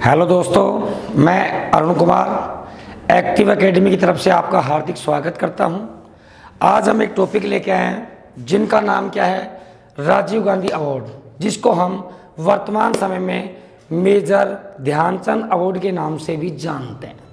Hello दोस्तों, मैं Arun Kumar active academy की तरफ से आपका हार्दिक स्वागत करता हूं। आज हम एक टॉपिक लेके आए हैं जिनका नाम क्या है, राजीव गांधी अवार्ड, जिसको हम वर्तमान समय में मेजर ध्यानचंद अवार्ड के नाम से भी जानते हैं।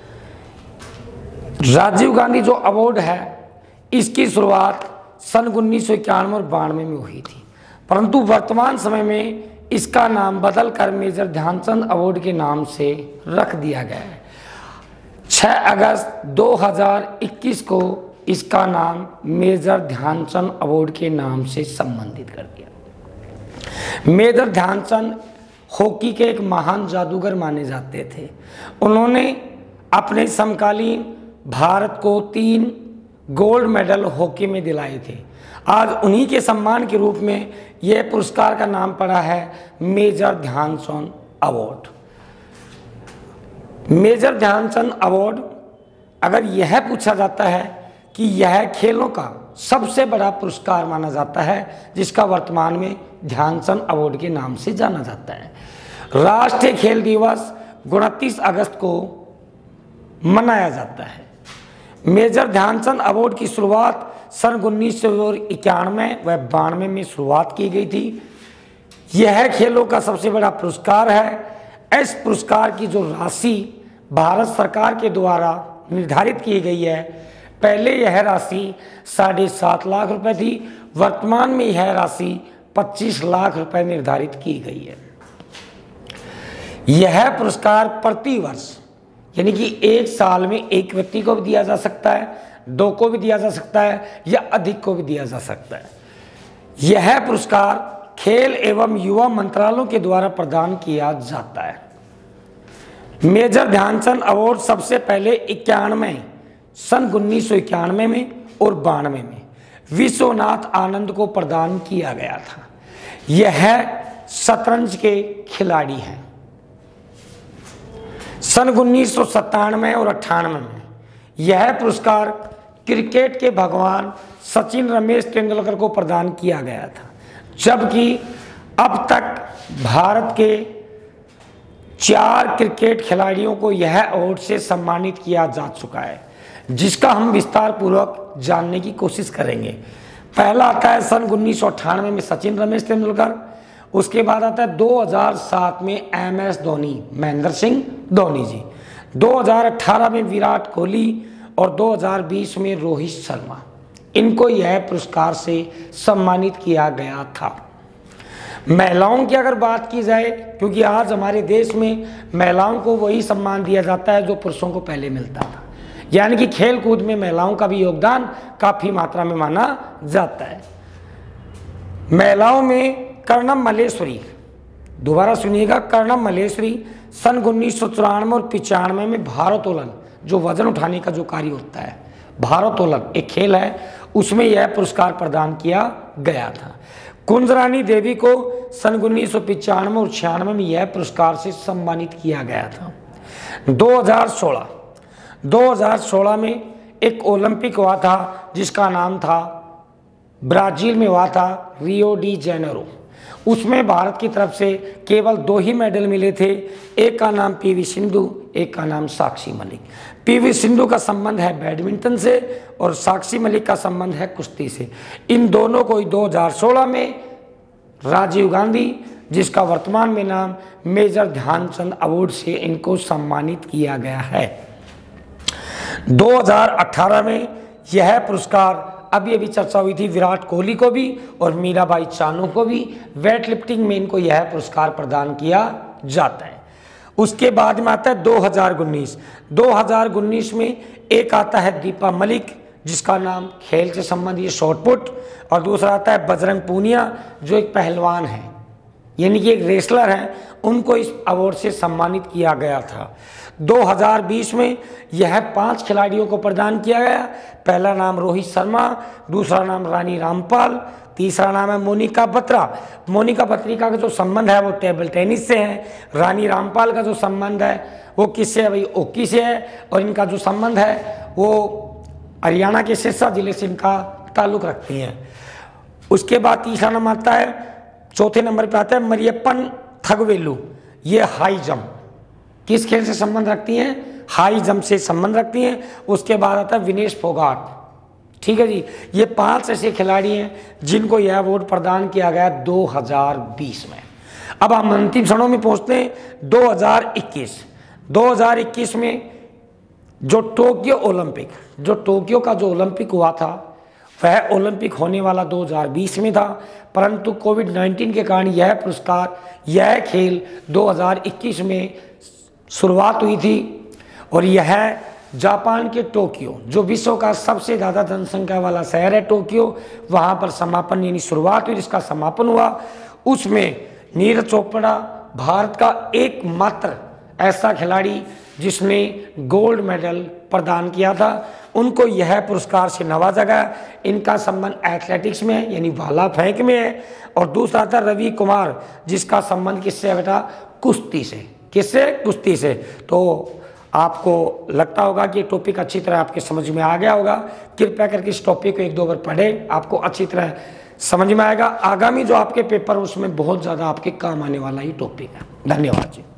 राजीव गांधी जो अवार्ड है, इसकी शुरुआत सन 1991 और 92 में हुई थी, परंतु वर्तमान समय में इसका नाम बदलकर मेजर ध्यानचंद अवार्ड के नाम से रख दिया गया है। 6 अगस्त 2021 को इसका नाम मेजर ध्यानचंद अवार्ड के नाम से संबंधित कर दिया। मेजर ध्यानचंद हॉकी के एक महान जादूगर माने जाते थे। उन्होंने अपने समकालीन भारत को 3 गोल्ड मेडल हॉकी में दिलाए थे। आज उन्हीं के सम्मान के रूप में यह पुरस्कार का नाम पड़ा है major Dhyanchand award. Major Dhyanchand award, अगर यह पूछा जाता है कि यह खेलों का सबसे बड़ा पुरस्कार माना जाता है, जिसका वर्तमान में ध्यानचंद अवार्ड के नाम से जाना जाता है। राष्ट्रीय खेल दिवस 29 अगस्त को मनाया जाता है। मेजर ध्यानचंद अवार्ड की शुरुआत सन 1991 व 92 में शुरुआत की गई थी। यह खेलों का सबसे बड़ा पुरस्कार है। इस पुरस्कार की जो राशि भारत सरकार के द्वारा निर्धारित की गई है, पहले यह राशि 7.5 लाख रुपए थी, वर्तमान में यह राशि 25 लाख रुपए निर्धारित की गई है। यह पुरस्कार प्रति वर्ष, यानी कि एक साल में एक व्यक्ति को भी दिया जा सकता है, 2 को भी दिया जा सकता है या अधिक को भी दिया जा सकता है। यह पुरस्कार खेल एवं युवा मंत्रालयों के द्वारा प्रदान किया जाता है। मेजर ध्यानचंद अवार्ड सबसे पहले 91 सन 1991 में और 92 में विश्वनाथ आनंद को प्रदान किया गया था। यह शतरंज के खिलाड़ी हैं। सन 1997 और 98 में यह पुरस्कार क्रिकेट के भगवान सचिन रमेश तेंदुलकर को प्रदान किया गया था, जबकि अब तक भारत के 4 क्रिकेट खिलाड़ियों को यह अवार्ड से सम्मानित किया जा चुका है, जिसका हम विस्तार पूर्वक जानने की कोशिश करेंगे। पहला आता है सन 1998 में सचिन रमेश तेंदुलकर, उसके बाद आता है 2007 में MS धोनी, महेंद्र सिंह धोनी जी, 2018 में विराट कोहली और 2020 में रोहित शर्मा। इनको यह पुरस्कार से सम्मानित किया गया था। महिलाओं की अगर बात की जाए, क्योंकि आज हमारे देश में महिलाओं को वही सम्मान दिया जाता है जो पुरुषों को पहले मिलता था, यानी कि खेल कूद में महिलाओं का भी योगदान काफी मात्रा में माना जाता है। महिलाओं में कर्णम मल्लेश्वरी, दोबारा सुनिएगा, कर्णम मल्लेश्वरी सन 1994 और 95 में भारोत्तोलन, जो वजन उठाने का जो कार्य होता है, भारोत्तोलन एक खेल है, उसमें यह पुरस्कार प्रदान किया गया था। कुंजरानी देवी को सन 1995 और 96 में यह पुरस्कार से सम्मानित किया गया था। 2016 में एक ओलंपिक हुआ था, जिसका नाम था, ब्राजील में हुआ था, रियो डी जेनेरो। उसमें भारत की तरफ से केवल 2 ही मेडल मिले थे। एक का नाम PV सिंधु, एक का नाम साक्षी मलिक। PV सिंधु का संबंध है बैडमिंटन से और साक्षी मलिक का संबंध है कुश्ती से। इन दोनों को 2016 में राजीव गांधी, जिसका वर्तमान में नाम मेजर ध्यानचंद अवार्ड से इनको सम्मानित किया गया है। 2018 में यह पुरस्कार, अभी चर्चा हुई थी, विराट कोहली को भी और मीराबाई चानू को भी वेट लिफ्टिंग में इनको यह पुरस्कार प्रदान किया जाता है। उसके बाद में आता है 2019 में एक आता है दीपा मलिक, जिसका नाम खेल से संबंधित शॉटपुट, और दूसरा आता है बजरंग पूनिया, जो एक पहलवान है, यानी कि एक रेसलर हैं। उनको इस अवार्ड से सम्मानित किया गया था। 2020 में यह 5 खिलाड़ियों को प्रदान किया गया। पहला नाम रोहित शर्मा, दूसरा नाम रानी रामपाल, तीसरा नाम है मोनिका बत्रा। मोनिका बत्रिका का जो संबंध है वो टेबल टेनिस से है। रानी रामपाल का जो संबंध है वो किससे है भाई, हॉकी से है। और इनका जो संबंध है वो हरियाणा के सिरसा जिले से इनका ताल्लुक रखती हैं। उसके बाद तीसरा नंबर आता है, चौथे नंबर पर आता है मरियप्पन थगवेलू, ये हाई जंप, किस खेल से संबंध रखती हैं? हाई जंप से संबंध रखती हैं। उसके बाद आता है विनेश फोगाट, ठीक है जी। ये 5 ऐसे खिलाड़ी हैं जिनको यह अवार्ड प्रदान किया गया 2020 में। अब हम अंतिम क्षणों में पहुंचते हैं 2021 में जो टोक्यो का जो ओलंपिक हुआ था, वह ओलंपिक होने वाला 2020 में था, परंतु कोविड-19 के कारण यह पुरस्कार, यह खेल 2021 में शुरुआत हुई थी और यह जापान के टोक्यो, जो विश्व का सबसे ज़्यादा जनसंख्या वाला शहर है टोक्यो, वहाँ पर समापन यानी शुरुआत हुई, जिसका समापन हुआ। उसमें नीरज चोपड़ा भारत का एकमात्र ऐसा खिलाड़ी जिसने गोल्ड मेडल प्रदान किया था, उनको यह पुरस्कार से नवाजा गया। इनका संबंध एथलेटिक्स में है यानी भाला फेंक में है। और दूसरा था रवि कुमार, जिसका संबंध किससे है बेटा? कुश्ती से। किससे? कुश्ती से। तो आपको लगता होगा कि टॉपिक अच्छी तरह आपके समझ में आ गया होगा। कृपया करके इस टॉपिक को 1-2 बार पढ़ें, आपको अच्छी तरह समझ में आएगा। आगामी जो आपके पेपर उसमें बहुत ज़्यादा आपके काम आने वाला ये टॉपिक है। धन्यवाद जी।